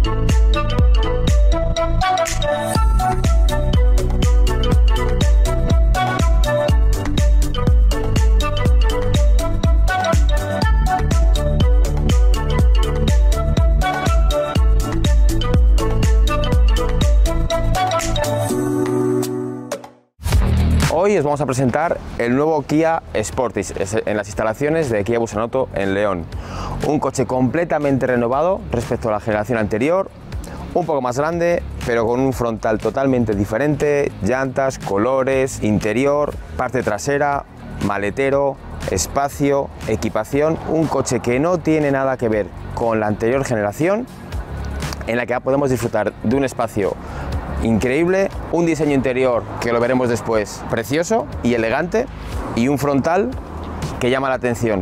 Hoy os vamos a presentar el nuevo Kia Sportage en las instalaciones de Kia Busanoto en León. Un coche completamente renovado respecto a la generación anterior, un poco más grande, pero con un frontal totalmente diferente, llantas, colores, interior, parte trasera, maletero, espacio, equipación. Un coche que no tiene nada que ver con la anterior generación, en la que podemos disfrutar de un espacio increíble, un diseño interior que lo veremos después precioso y elegante, y un frontal que llama la atención.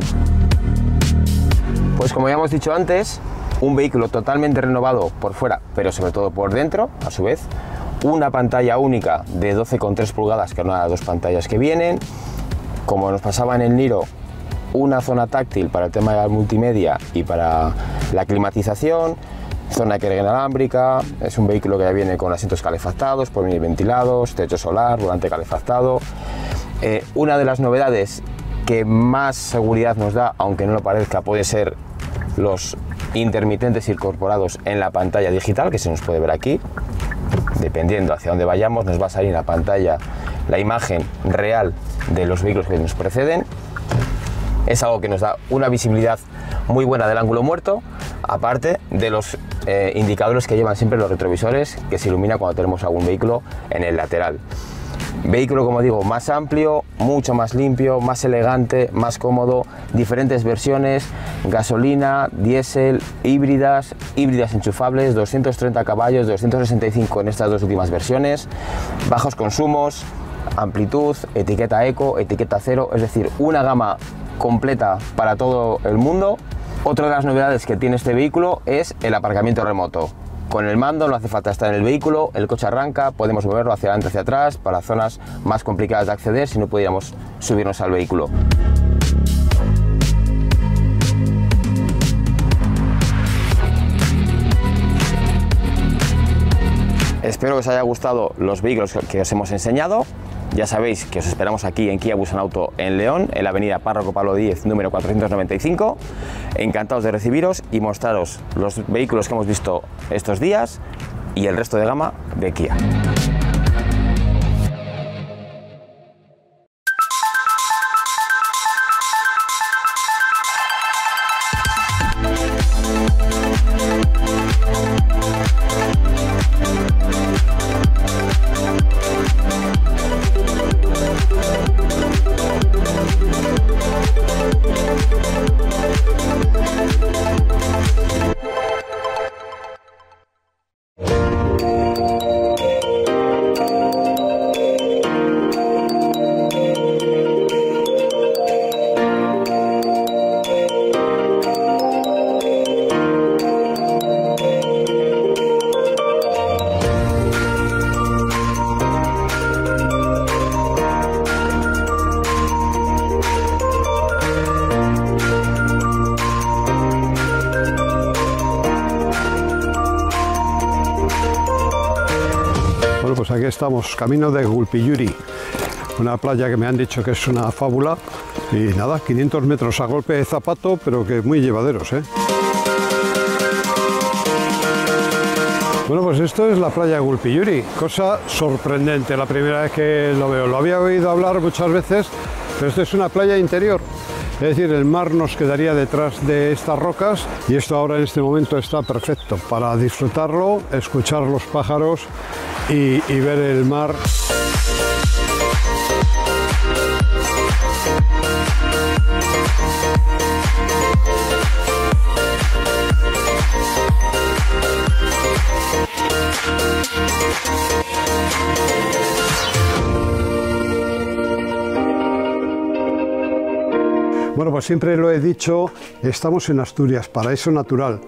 Pues como ya hemos dicho antes, un vehículo totalmente renovado por fuera, pero sobre todo por dentro, a su vez. Una pantalla única de doce coma tres pulgadas, que no las dos pantallas que vienen. Como nos pasaba en el Niro, una zona táctil para el tema de la multimedia y para la climatización. Zona de carga inalámbrica, es un vehículo que ya viene con asientos calefactados, por venir ventilados, techo solar, volante calefactado. Eh, una de las novedades que más seguridad nos da, aunque no lo parezca, puede ser los intermitentes incorporados en la pantalla digital, que se nos puede ver aquí. Dependiendo hacia dónde vayamos, nos va a salir en la pantalla la imagen real de los vehículos que nos preceden. Es algo que nos da una visibilidad muy buena del ángulo muerto, aparte de los eh, indicadores que llevan siempre los retrovisores, que se ilumina cuando tenemos algún vehículo en el lateral. Vehículo, como digo, más amplio, mucho más limpio, más elegante, más cómodo, diferentes versiones, gasolina, diésel, híbridas, híbridas enchufables, doscientos treinta caballos, doscientos sesenta y cinco en estas dos últimas versiones, bajos consumos, amplitud, etiqueta eco, etiqueta cero, es decir, una gama completa para todo el mundo. Otra de las novedades que tiene este vehículo es el aparcamiento remoto. Con el mando no hace falta estar en el vehículo, el coche arranca, podemos moverlo hacia adelante, hacia atrás, para zonas más complicadas de acceder si no pudiéramos subirnos al vehículo. Espero que os haya gustado los vehículos que os hemos enseñado. Ya sabéis que os esperamos aquí en Kia Busanoto en León, en la avenida Párroco Pablo Díez, número cuatrocientos noventa y cinco. Encantados de recibiros y mostraros los vehículos que hemos visto estos días y el resto de gama de Kia. Bueno, pues aquí estamos, camino de Gulpiyuri, una playa que me han dicho que es una fábula, y nada, quinientos metros a golpe de zapato, pero que muy llevaderos, ¿eh? Bueno, pues esto es la playa de Gulpiyuri, cosa sorprendente, la primera vez que lo veo. Lo había oído hablar muchas veces, pero esto es una playa interior. Es decir, el mar nos quedaría detrás de estas rocas y esto ahora en este momento está perfecto para disfrutarlo, escuchar los pájaros y, y ver el mar. como siempre lo he dicho, estamos en Asturias, paraíso natural.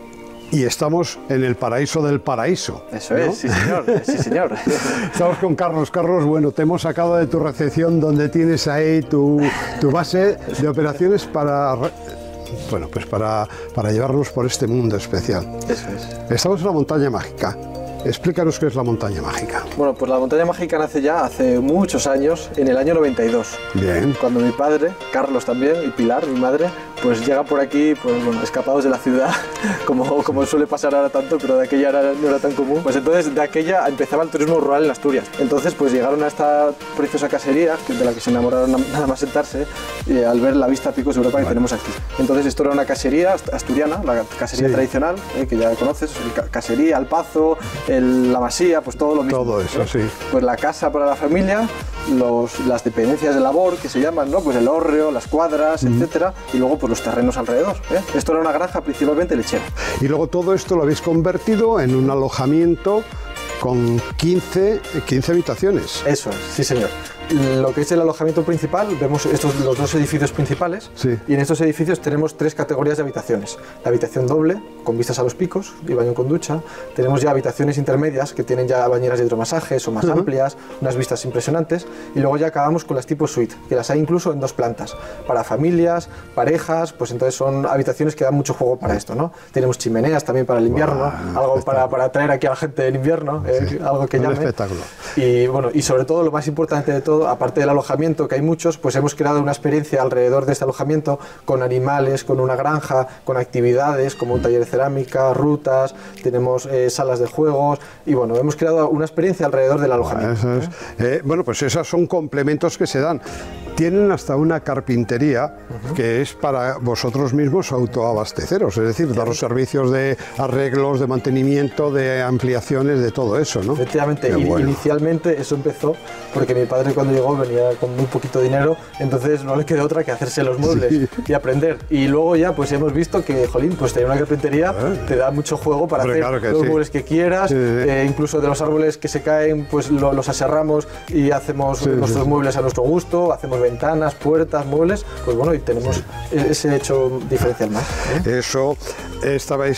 Y estamos en el paraíso del paraíso. Eso ¿no? es, sí señor, sí señor. Estamos con Carlos. Carlos, bueno, te hemos sacado de tu recepción donde tienes ahí tu, tu base de operaciones para, bueno, pues para, para llevarnos por este mundo especial. Eso es. Estamos en la montaña mágica. Explícanos qué es la montaña mágica. Bueno, pues la montaña mágica nace ya hace muchos años, en el año noventa y dos. Bien. Cuando mi padre, Carlos también, y Pilar, mi madre, pues llegan por aquí, pues bueno, escapados de la ciudad, como, como suele pasar ahora tanto, pero de aquella era, no era tan común. Pues entonces de aquella empezaba el turismo rural en Asturias. Entonces pues llegaron a esta preciosa casería, que de la que se enamoraron nada más sentarse, eh, al ver la vista a picos de Europa que tenemos aquí. Entonces esto era una casería asturiana, la casería sí. tradicional, eh, que ya conoces, casería, el pazo, el, la masía, pues todo lo mismo. Todo eso, ¿no? Sí. Pues la casa para la familia, los, las dependencias de labor que se llaman, ¿no? Pues el hórreo, las cuadras, mm. etcétera, y luego pues los terrenos alrededor. ¿eh? Esto era una granja principalmente lechera. Y luego todo esto lo habéis convertido en un alojamiento con quince, quince habitaciones. Eso es, sí señor. Lo que es el alojamiento principal, vemos estos los dos edificios principales, sí. y en estos edificios tenemos tres categorías de habitaciones. La habitación doble, con vistas a los picos y baño con ducha. Tenemos ya habitaciones intermedias que tienen ya bañeras de hidromasajes o más uh-huh. amplias, unas vistas impresionantes. Y luego ya acabamos con las tipo suite, que las hay incluso en dos plantas, para familias, parejas, pues entonces son habitaciones que dan mucho juego para esto, ¿no? Tenemos chimeneas también para el invierno, wow, algo para, para atraer aquí a la gente en invierno, eh, sí. algo que llame. Un espectáculo. Y bueno, y sobre todo lo más importante de todo, aparte del alojamiento, que hay muchos, pues hemos creado una experiencia alrededor de este alojamiento con animales, con una granja, con actividades como un taller de cerámica, rutas, tenemos eh, salas de juegos y bueno, hemos creado una experiencia alrededor del alojamiento. Bueno, es, eh, bueno, pues esos son complementos que se dan. Tienen hasta una carpintería uh-huh. que es para vosotros mismos autoabasteceros, es decir, daros servicios de arreglos, de mantenimiento, de ampliaciones, de todo eso, ¿no? Efectivamente, y, bueno. inicialmente eso empezó porque mi padre cuando llegó venía con muy poquito dinero, entonces no le quedó otra que hacerse los muebles sí. y aprender. Y luego ya pues hemos visto que, jolín, pues tener una carpintería ¿Eh? te da mucho juego para Hombre, hacer claro los sí. muebles que quieras, sí, sí. Eh, incluso de los árboles que se caen, pues lo, los aserramos y hacemos sí, nuestros sí, muebles sí. a nuestro gusto, hacemos ventanas, puertas, muebles, pues bueno, y tenemos sí. ese hecho diferencial más. ¿eh? Eso, estabais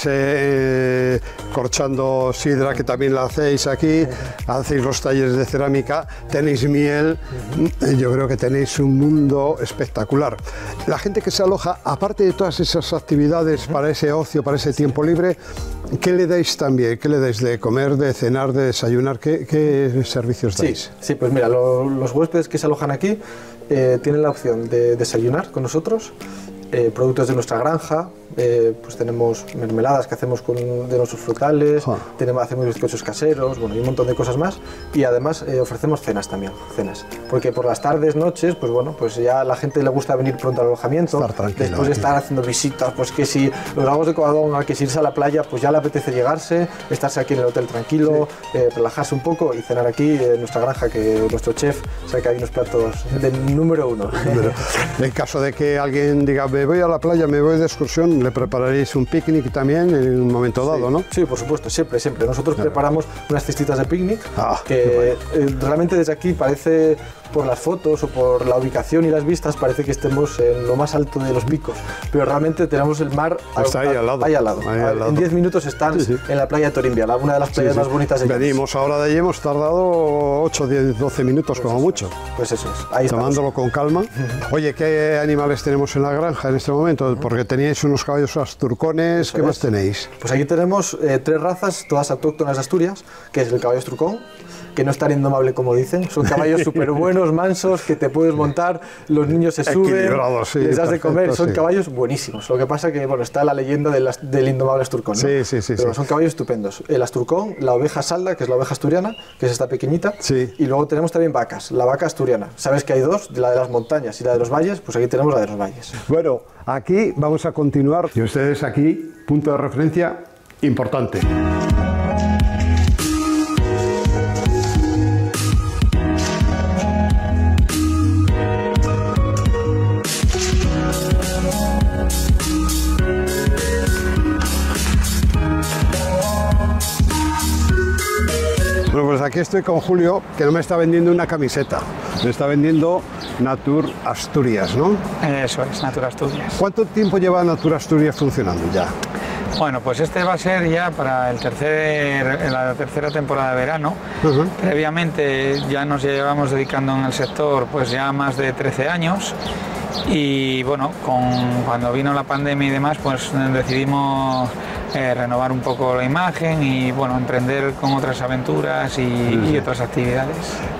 eh, corchando sidra, que también la hacéis aquí, hacéis los talleres de cerámica, tenéis miel, uh-huh. yo creo que tenéis un mundo espectacular. La gente que se aloja, aparte de todas esas actividades uh-huh. para ese ocio, para ese tiempo libre, ¿qué le dais también? ¿Qué le dais de comer, de cenar, de desayunar? ¿Qué, qué servicios dais? Sí, sí, pues mira, lo, los huéspedes que se alojan aquí eh, tienen la opción de desayunar con nosotros, eh, productos de nuestra granja, eh, pues tenemos mermeladas que hacemos con, de nuestros frutales, ah. tenemos, hacemos bizcochos caseros, bueno, y un montón de cosas más, y además eh, ofrecemos cenas también, cenas, porque por las tardes, noches, pues bueno, pues ya a la gente le gusta venir pronto al alojamiento, después de estar haciendo visitas, pues que si los lagos de Covadonga, que si irse a la playa, pues ya le apetece llegarse, estarse aquí en el hotel tranquilo, sí. eh, relajarse un poco y cenar aquí en nuestra granja, que nuestro chef sabe que hay unos platos de número uno. En caso de que alguien diga, me voy a la playa, me voy de excursión, ¿le prepararéis un picnic también en un momento dado, sí, no? Sí, por supuesto, siempre, siempre. Nosotros claro. preparamos unas cestitas de picnic ah, que eh, realmente desde aquí parece, por las fotos o por la ubicación y las vistas, parece que estemos en lo más alto de los picos, pero realmente tenemos el mar Está ahí, al lado. ahí al lado. Ahí al lado. En diez minutos están sí, sí. en la playa de Torimbia, una de las playas sí, sí. más bonitas de Venimos Llanes. Ahora de allí, hemos tardado ocho, diez, doce minutos pues como mucho. Es. Pues eso es. Ahí Tomándolo estamos. con calma. Uh-huh. Oye, ¿qué animales tenemos en la granja en este momento? Uh-huh. Porque teníais unos caballos asturcones, eso ¿qué es. más tenéis? Pues aquí tenemos eh, tres razas, todas autóctonas de Asturias, que es el caballo astrucón, que no es tan indomable como dicen, son caballos súper buenos, mansos, que te puedes montar, los niños se suben, sí, les das perfecto, de comer, son sí. caballos buenísimos. Lo que pasa que bueno, está la leyenda del, del indomable asturcón, ¿no? Sí, sí, sí. Pero sí. son caballos estupendos. El asturcón, la oveja salda, que es la oveja asturiana, que es esta pequeñita, sí. y luego tenemos también vacas, la vaca asturiana. Sabes que hay dos, la de las montañas y la de los valles, pues aquí tenemos la de los valles. Bueno, aquí vamos a continuar y ustedes aquí, punto de referencia importante. Bueno, pues aquí estoy con Julio, que no me está vendiendo una camiseta, me está vendiendo Natur Asturias, ¿no? Eso es, Natur Asturias. ¿Cuánto tiempo lleva Natur Asturias funcionando ya? Bueno, pues este va a ser ya para el tercer, la tercera temporada de verano. Uh-huh. Previamente ya nos llevamos dedicando en el sector pues ya más de trece años. Y bueno, con, cuando vino la pandemia y demás, pues decidimos eh, renovar un poco la imagen y bueno, emprender con otras aventuras y, y otras actividades.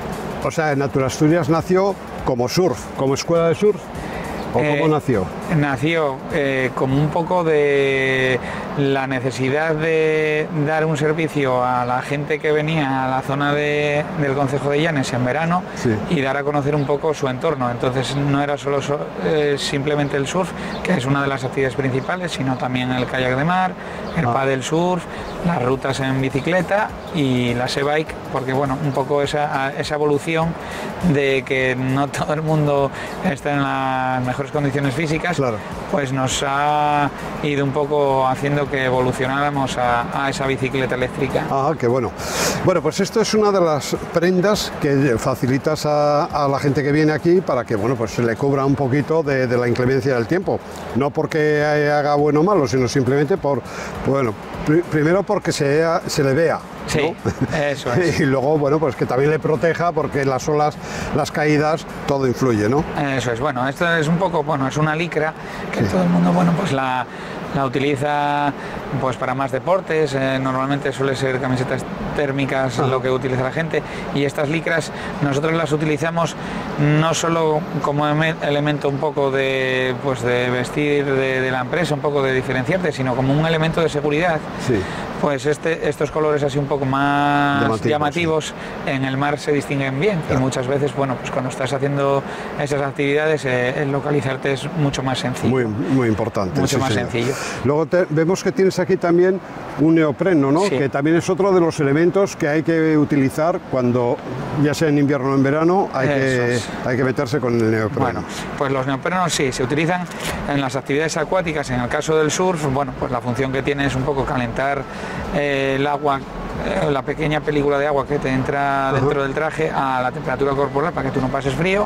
O sea, Natur Asturias nació como surf, como escuela de surf. ¿O cómo Eh, nació? Nació eh, como un poco de la necesidad de dar un servicio a la gente que venía a la zona de, del concejo de Llanes en verano, Sí. y dar a conocer un poco su entorno. Entonces no era solo so- eh, simplemente el surf, que es una de las actividades principales, sino también el kayak de mar, el Ah. paddle surf, las rutas en bicicleta y las e-bike, porque bueno, un poco esa, esa evolución de que no todo el mundo está en las mejores condiciones físicas, Claro. pues nos ha ido un poco haciendo que evolucionáramos a, a esa bicicleta eléctrica. Ah, qué bueno. Bueno, pues esto es una de las prendas que facilitas a, a la gente que viene aquí para que, bueno, pues se le cubra un poquito de, de la inclemencia del tiempo. No porque haga bueno o malo, sino simplemente por, bueno, pri- primero porque se, se le vea. Sí, ¿no? eso es. Y luego, bueno, pues que también le proteja porque las olas, las caídas, todo influye, ¿no? Eso es, bueno, esto es un poco, bueno, es una licra que todo el mundo, bueno, pues la, la utiliza pues para más deportes, eh, normalmente suele ser camisetas térmicas lo que utiliza la gente, y estas licras nosotros las utilizamos no solo como eme- elemento un poco de, pues de vestir de, de la empresa, un poco de diferenciarte, sino como un elemento de seguridad. Sí. Pues este, estos colores así un poco más Llamativos, llamativos, en el mar se distinguen bien, y muchas veces, bueno, pues cuando estás haciendo esas actividades, eh, el localizarte es mucho más sencillo. Muy, muy importante. Mucho sí, más señor. sencillo. Luego te- vemos que tienes aquí también un neopreno, ¿no? Sí. Que también es otro de los elementos que hay que utilizar cuando, ya sea en invierno o en verano, hay, que, Eso es. hay que meterse con el neopreno. Bueno, pues los neoprenos sí, se utilizan en las actividades acuáticas. En el caso del surf, bueno, pues la función que tiene es un poco calentar eh, el agua, eh, la pequeña película de agua que te entra dentro del traje a la temperatura corporal para que tú no pases frío.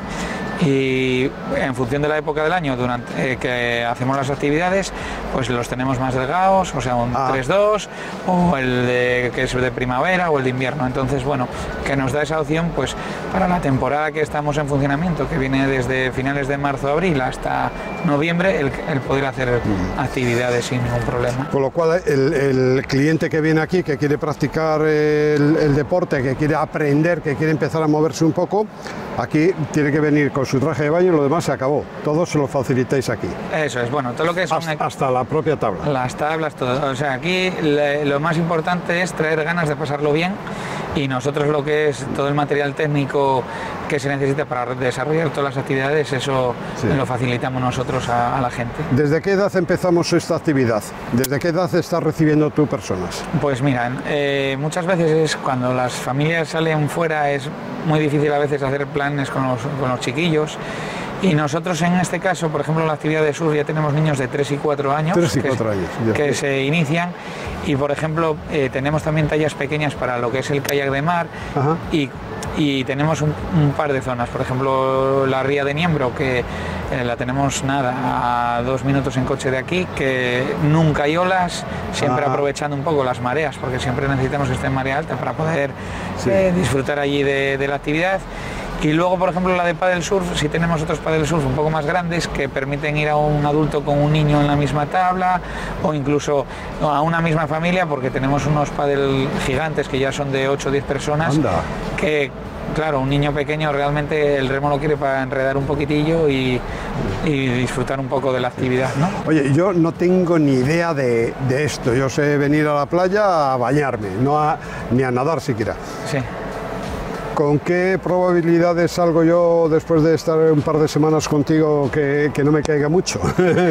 Y en función de la época del año durante eh, que hacemos las actividades, pues los tenemos más delgados, o sea, un Ah. tres dos, o el de, que es de primavera, o el de invierno. Entonces, bueno, que nos da esa opción pues para la temporada que estamos en funcionamiento, que viene desde finales de marzo, abril hasta noviembre, el, el poder hacer actividades sin ningún problema. Con lo cual, el, el cliente que viene aquí, que quiere practicar el, el deporte, que quiere aprender, que quiere empezar a moverse un poco, aquí tiene que venir con su traje de baño y lo demás se acabó. Todo se lo facilitáis aquí. Eso es, bueno, todo lo que es Hasta, un- hasta la propia tabla. las tablas, todo. O sea, aquí le- lo más importante es traer ganas de pasarlo bien, y nosotros lo que es todo el material técnico que se necesita para desarrollar todas las actividades, eso Sí. lo facilitamos nosotros a, a la gente. ¿Desde qué edad empezamos esta actividad? ¿Desde qué edad estás recibiendo tú personas? Pues mira, eh, muchas veces es cuando las familias salen fuera, es muy difícil a veces hacer planes con los, con los chiquillos. Y nosotros en este caso, por ejemplo, en la actividad de surf ya tenemos niños de tres y cuatro años, Tres y que, cuatro años, ya. que se inician, y por ejemplo eh, tenemos también tallas pequeñas para lo que es el kayak de mar. Ajá. y, y tenemos un, un par de zonas, por ejemplo la ría de Niembro, que eh, la tenemos nada, a dos minutos en coche de aquí, que nunca hay olas, siempre Ah. aprovechando un poco las mareas, porque siempre necesitamos que esté en marea alta para poder Sí. eh, disfrutar allí de, de la actividad. Y luego, por ejemplo, la de paddle surf, si tenemos otros paddle surf un poco más grandes que permiten ir a un adulto con un niño en la misma tabla, o incluso a una misma familia, porque tenemos unos paddle gigantes que ya son de ocho o diez personas, Anda. que claro, un niño pequeño realmente el remo lo quiere para enredar un poquitillo y, y disfrutar un poco de la actividad, ¿no? Oye, yo no tengo ni idea de, de esto. Yo sé venir a la playa a bañarme, no a- ni a nadar siquiera. Sí. ¿Con qué probabilidades salgo yo después de estar un par de semanas contigo que, que no me caiga mucho?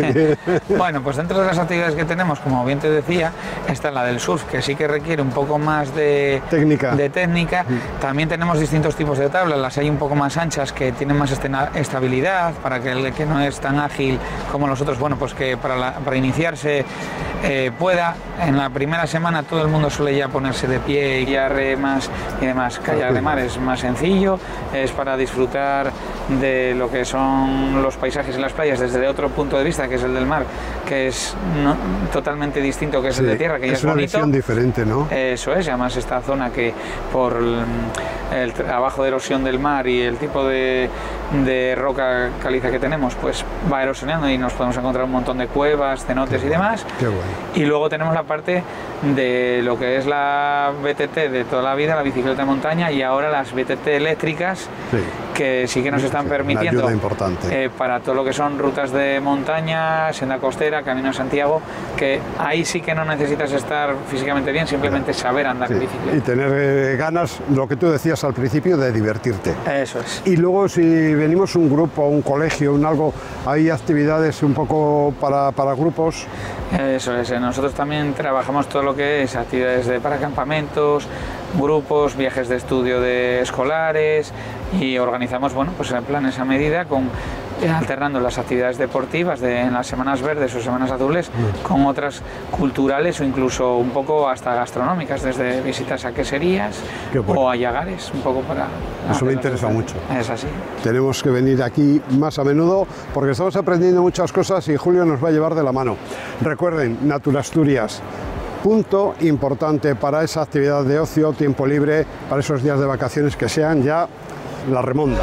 Bueno, pues dentro de las actividades que tenemos, como bien te decía, está la del surf, que sí que requiere un poco más de Técnica. de técnica. También tenemos distintos tipos de tablas, las hay un poco más anchas, que tienen más estena- estabilidad, para que el que no es tan ágil como los otros, bueno, pues que para, la- para iniciarse eh, pueda. En la primera semana todo el mundo suele ya ponerse de pie y ya remas y demás. Kayak de mar es más sencillo, es para disfrutar de lo que son los paisajes y las playas desde otro punto de vista, que es el del mar, que es no, totalmente distinto, que es Sí, el de tierra, que ya es es una bonito. visión diferente, ¿no? Eso es, y además esta zona que por el, el trabajo de erosión del mar y el tipo de, de roca caliza que tenemos, pues va erosionando y nos podemos encontrar un montón de cuevas, cenotes y demás. Qué bueno. Y luego tenemos la parte de lo que es la B T T de toda la vida, la bicicleta de montaña, y ahora las B T T eléctricas, Sí. que sí que nos están Sí, permitiendo una ayuda importante. eh, para todo lo que son rutas de montaña, senda costera, Camino de Santiago, que ahí sí que no necesitas estar físicamente bien, simplemente saber andar Sí. en Y bicicleta. tener eh, ganas, lo que tú decías al principio, de divertirte. Eso es. Y luego si venimos un grupo, un colegio, un algo, hay actividades un poco para, para grupos. Eso es, eh, nosotros también trabajamos todo lo que es actividades de para campamentos, grupos, viajes de estudio de escolares, y organizamos, bueno, pues en planes a medida con eh, alternando las actividades deportivas de, en las semanas verdes o semanas azules con otras culturales o incluso un poco hasta gastronómicas, desde visitas a queserías Qué bueno. o a llagares, un poco para... Eso me hacerlas interesa diferentes. mucho. Es así. Tenemos que venir aquí más a menudo porque estamos aprendiendo muchas cosas y Julio nos va a llevar de la mano. Recuerden, Naturasturias, punto importante para esa actividad de ocio, tiempo libre, para esos días de vacaciones que sean ya la remonda.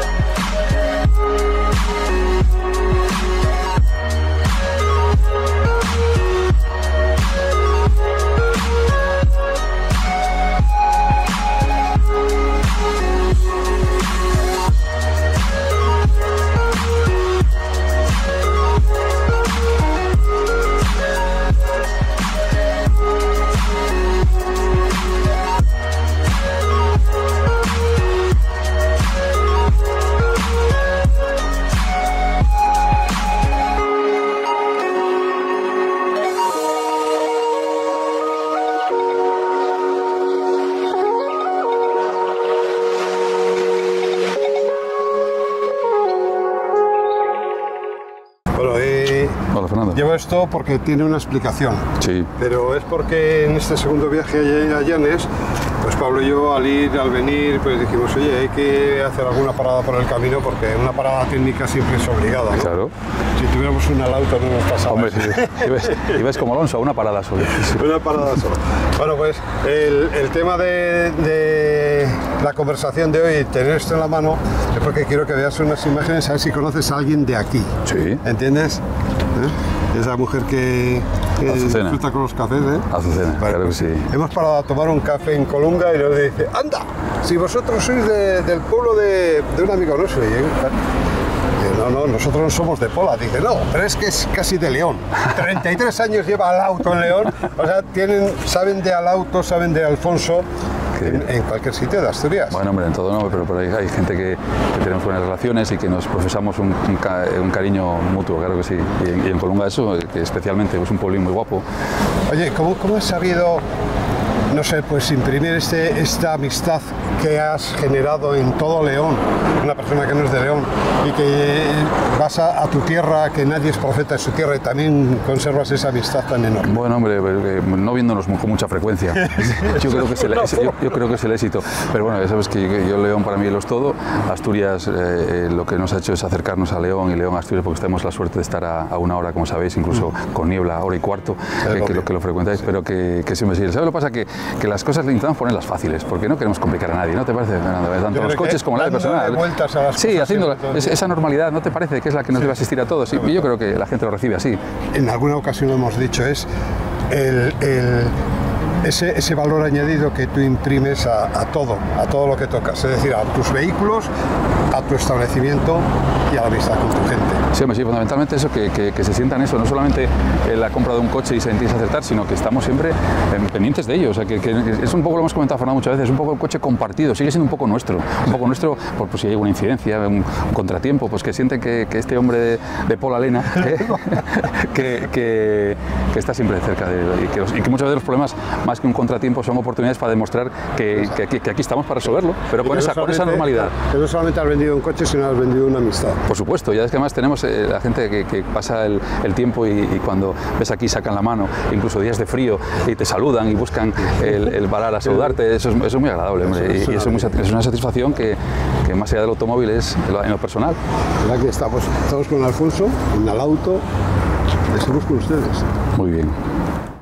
Bueno, eh, Hola, Fernando. llevo esto porque tiene una explicación. Sí. Pero es porque en este segundo viaje a Llanes, pues Pablo y yo al ir, al venir, pues dijimos, oye, hay que hacer alguna parada por el camino porque una parada técnica siempre es obligada, ¿no? Claro. Si tuviéramos un auto no nos pasaba. Hombre, así. y ves, y ves como Alonso, una parada solo. Una parada sola. Bueno, pues el, el tema de, de la conversación de hoy, tener esto en la mano, es porque quiero que veas unas imágenes, a ver si conoces a alguien de aquí. Sí. ¿Entiendes? ¿Eh? Esa mujer que, que Azucena. disfruta con los cafés, ¿eh? Azucena, Vale, claro que sí. Hemos parado a tomar un café en Colunga y nos dice, anda, si vosotros sois de- del pueblo de, de un amigo nuestro. Y yo, no, no, nosotros no somos de Pola. Dice, no, pero es que es casi de León. treinta y tres años lleva al auto en León. O sea, tienen, saben de al auto, saben de Alfonso en, en cualquier sitio de Asturias. Bueno, hombre, en todo no, pero por ahí hay gente que, que tenemos buenas relaciones y que nos profesamos un, un, ca- un cariño mutuo, claro que sí. Y en, y en Colunga eso, que especialmente, es un pueblo muy guapo. Oye, ¿cómo, cómo has sabido, no sé, pues imprimir este, esta amistad que has generado en todo León, una persona que no es de León, y que vas a, a tu tierra, que nadie es profeta de su tierra, y también conservas esa amistad tan enorme? Bueno, hombre, pero que no viéndonos con mucha frecuencia. Yo creo que es el, yo, yo creo que es el éxito. Pero bueno, ya sabes que yo, yo León para mí lo es todo. Asturias eh, eh, lo que nos ha hecho es acercarnos a León y León a Asturias, porque tenemos la suerte de estar a, a una hora, como sabéis, incluso con niebla, hora y cuarto, eh, que, lo, que lo frecuentáis, pero que, que siempre sigue. ¿Sabes lo que pasa? Que, que las cosas le intentamos ponerlas fáciles, porque no queremos complicar a nadie, ¿no te parece, Fernando? Tanto Yo los creo coches que como la vida dándole personal. vueltas a las Sí, cosas, haciendo siempre todo. es- esa normalidad, ¿no te parece que es la que nos debe asistir a todos? Y yo creo que la gente lo recibe así. En alguna ocasión lo hemos dicho, es el, el- ese, ese valor añadido que tú imprimes a, a todo, a todo lo que tocas, es decir, a tus vehículos, a tu establecimiento y a la amistad con tu gente. Sí, hombre, sí, fundamentalmente eso, que, que, que se sientan eso, no solamente en la compra de un coche y sentirse acertar, sino que estamos siempre eh, pendientes de ello. O sea, que, que es un poco, lo hemos comentado Fernando muchas veces, es un poco el coche compartido, sigue siendo un poco nuestro, un poco nuestro, por pues, si hay una incidencia, un, un contratiempo, pues que sienten que, que este hombre de, de Pola Lena, eh, que, que, que está siempre cerca de él y que, los- y que muchas veces los problemas más que un contratiempo, son oportunidades para demostrar que, que, aquí, que aquí estamos para resolverlo, pero con esa, con esa normalidad. Que no solamente has vendido un coche, sino has vendido una amistad. Por supuesto, ya es que además tenemos eh, la gente que, que pasa el, el tiempo y, y cuando ves aquí sacan la mano, incluso días de frío, y te saludan y buscan el, el parar a saludarte, eso es, eso es muy agradable, hombre, y, y eso es, muy, es una satisfacción que, que más allá del automóvil es en lo, en lo personal. Aquí estamos, estamos con Alfonso, en el auto, estamos con ustedes. Muy bien.